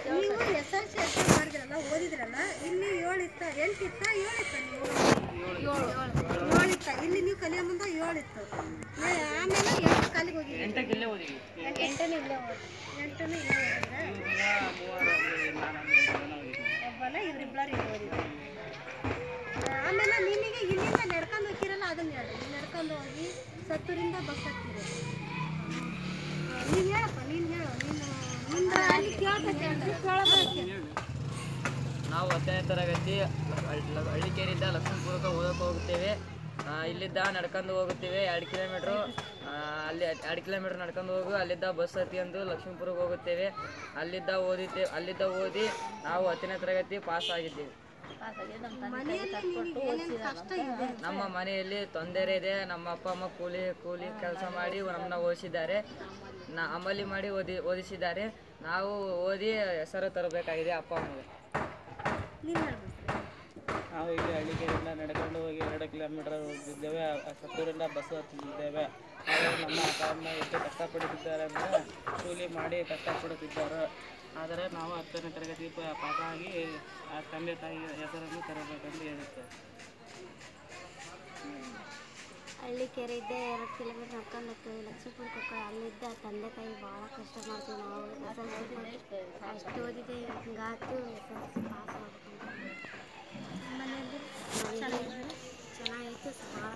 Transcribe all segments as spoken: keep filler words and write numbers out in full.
ನೀವು S L C exam ಮಾಡಿದ್ರಲ್ಲ ಓದಿದ್ರಲ್ಲ ಇಲ್ಲಿ ಏಳು ಇತ್ತ ಎಂಟು ಇತ್ತ ಏಳು ಇತ್ತ ನೀವು ಏಳು ಇತ್ತ ಇಲ್ಲಿ ನೀವು ಕಲಿಯೋ ಮುಂದೆ ಏಳು ಇತ್ತು ಆಮೇಲೆ ಎಂಟು ಕಾಲಿಗೆ ಹೋಗಿ ಎಂಟನೇ ಓದಿ ಎಂಟನೇ ಇಲ್ಲೇ ಓದಿ ಎಂಟನೇ ಇಲ್ಲೇ ಓದಿದ್ರೆ ಒಬ್ಬನ ಇವರಿಬ್ಬರು ಇಲ್ಲಿ ಓದಿದ್ರು ಆಮೇಲೆ ನಿಮಗೆ ಇಲ್ಲಿಂದ ನಡ್ಕೊಂಡು ಹೋಗಿರಲ್ಲ ಅದನ್ನ ಹೇಳಿ ನಡ್ಕೊಂಡು ಹೋಗಿ ಸತ್ತೂರಿಂದ ಬಸ್ ಹತ್ತಿರಿ ನೀನು ಹೇಳಪ್ಪ ನೀನು ಹೇಳು ನೀನು ನಿಂದ ಅಲ್ಲಿ ಕೇಳ್ಬೇಕು ನಾವು ಹತ್ತನೇ ತರಗತಿ ಹಳ್ಳಿಕೇರಿಯಿಂದ ಲಕ್ಷ್ಮೀಪುರಕ್ಕೆ ಓದಕ್ಕೆ ಹೋಗುತ್ತೇವೆ ಇಲ್ಲಿದ್ದ ನಡ್ಕೊಂಡು ಹೋಗುತ್ತೇವೆ ಎರಡು ಕಿಲೋಮೀಟ್ರು ಅಲ್ಲಿ ಎರಡು ಕಿಲೋಮೀಟ್ರ್ ನಡ್ಕೊಂಡು ಹೋಗು ಅಲ್ಲಿದ್ದ ಬಸ್ ಹತ್ತಿಕೊಂಡು ಲಕ್ಷ್ಮೀಪುರಕ್ಕೆ ಹೋಗುತ್ತೇವೆ ಅಲ್ಲಿದ್ದ ಓದಿದ್ದೇವೆ ಅಲ್ಲಿದ್ದ ಓದಿ ನಾವು ಹತ್ತನೇ ತರಗತಿ ಪಾಸ್ ಆಗಿದ್ದೇವೆ ನಮ್ಮ ಮನೆಯಲ್ಲಿ ತೊಂದರೆ ಇದೆ ನಮ್ಮ ಅಪ್ಪ ಅಮ್ಮ ಕೂಲಿ ಕೂಲಿ ಕೆಲಸ ಮಾಡಿ ನಮ್ಮನ್ನ ಓದಿಸಿದ್ದಾರೆ ನಾ ಅಮಲಿ ಮಾಡಿ ಓದಿ ಓದಿಸಿದ್ದಾರೆ ನಾವು ಓದಿ ಹೆಸರು ತರಬೇಕಾಗಿದೆ ಅಪ್ಪ ಅಮ್ಮಗೆ ನಾವು ಇಲ್ಲಿ ಹಳ್ಳಿಕೇರಿಯಿಂದ ನಡೆಕೊಂಡು ಹೋಗಿ ಎರಡು ಕಿಲೋಮೀಟರ್ ಹೋಗಿದ್ದೇವೆ ಸತ್ತೂರಿಂದ ಬಸ್ ಹತ್ತಿದ್ದೇವೆ ನಾವು ನಮ್ಮ ಅಪ್ಪ ಅಮ್ಮ ಎಷ್ಟು ಕಷ್ಟಪಡುತ್ತಿದ್ದಾರೆ ಅಂದರೆ ಕೂಲಿ ಮಾಡಿ ಕಷ್ಟಪಡುತ್ತಿದ್ದಾರೆ ಆದರೆ ನಾವು ಹತ್ತನೇ ತರಗತಿ ಪಾಸಾಗಿ ಆ ತಂದೆ ತಾಯಿ ಹೆಸರನ್ನು ತರಬೇಕೆಂದು ಹೇಳುತ್ತೇವೆ ಹಳ್ಳಿಕೆರೆಯಿಂದ ಎರಡು ಕಿಲೋಮೀಟರ್ ನಡ್ಕೊಂಡು ಹೋಗ್ತೀವಿ ಲಕ್ಷ್ಮೀಪುರಕ್ಕೆ ಹೋಗ್ತೀವಿ ಅಲ್ಲಿದ್ದ ತಂದೆ ತಾಯಿ ಭಾಳ ಕಷ್ಟ ಮಾಡ್ತೀವಿ ನಾವು ಎಸ್ ಎಲ್ ಸಿ ಅಷ್ಟು ಓದಿದೆ ಹಿಂಗಾತು ಎಸ್ ಎಲ್ ಸಿ ಪಾಸ್ ಆಗ್ಬೇಕಂತ ಮನೆಯಲ್ಲಿ ಚೆನ್ನಾಗಿತ್ತು ಭಾಳ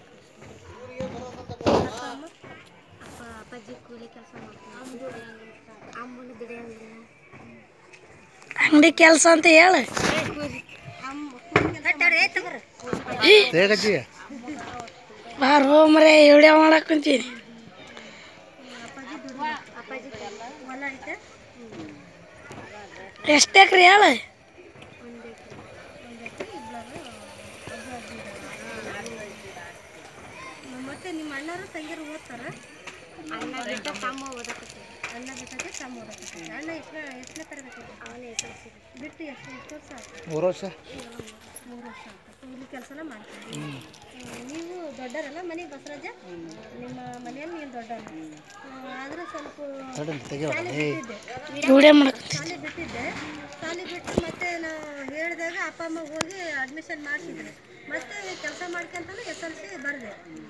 ಕಷ್ಟ ಅಪ್ಪ ಅಪ್ಪಾಜಿ ಕೂಲಿ ಕೆಲಸ ಮಾಡ್ತೀವಿ ಅಮ್ಮನ ದುಡಿಯಂಗಿಲ್ಲ ಅಂಗಡಿ ಕೆಲಸ ಅಂತ ಹೇಳು ಬಾರೋ ಮರೆ ವಿಡಿಯೋ ಮಾಡಕ್ ಕುಂತೀನಿ ಎಷ್ಟು ಎಕ್ರೆ ಹೇಳು ಮತ್ತೆ ನಿಮ್ಮ ಅಣ್ಣರು ತಂಗಿರು ಓದ್ತಾರ ಅಣ್ಣ ಬಿಟ್ಟ ತಮ್ಮ ಓದಕತ್ತೀವಿ ಅಣ್ಣ ಬಿಟ್ಟಕ್ಕೆ ತಮ್ಮ ಓದಕತ್ತೀವಿ ಅಣ್ಣ ಎಷ್ಟು ಎಷ್ಟನೇ ತರಗತಿ ಅವನೇ ಎಸ್ ಎಲ್ ಸಿ ಬಿಟ್ಟು ಎಷ್ಟು ಎಷ್ಟು ವರ್ಷ ಆಯ್ತು ಮೂರು ವರ್ಷ ಮೂರು ವರ್ಷ ಆಯ್ತು ಕೂಲಿ ಕೆಲಸನ ಮಾಡ್ತೀವಿ ನೀವು ದೊಡ್ಡರಲ್ಲ ಮನೆಗೆ ಬಸವರಾಜ ನಿಮ್ಮ ಮನೆಯಲ್ಲಿ ನೀವು ದೊಡ್ಡವರು ಆದರೂ ಸ್ವಲ್ಪ ಶಾಲೆ ಬಿಟ್ಟಿದ್ದೆ ಶಾಲೆ ಬಿಟ್ಟಿದ್ದೆ ಶಾಲೆ ಬಿಟ್ಟು ಮತ್ತೆ ನಾವು ಹೇಳಿದಾಗ ಅಪ್ಪ ಅಮ್ಮ ಹೋಗಿ ಅಡ್ಮಿಷನ್ ಮಾಡಿಸಿದ್ರು ಮತ್ತೆ ಕೆಲಸ ಮಾಡ್ಕೊಂತಾನೆ ಎಸ್ ಎಲ್ ಸಿ ಬರೆದೆ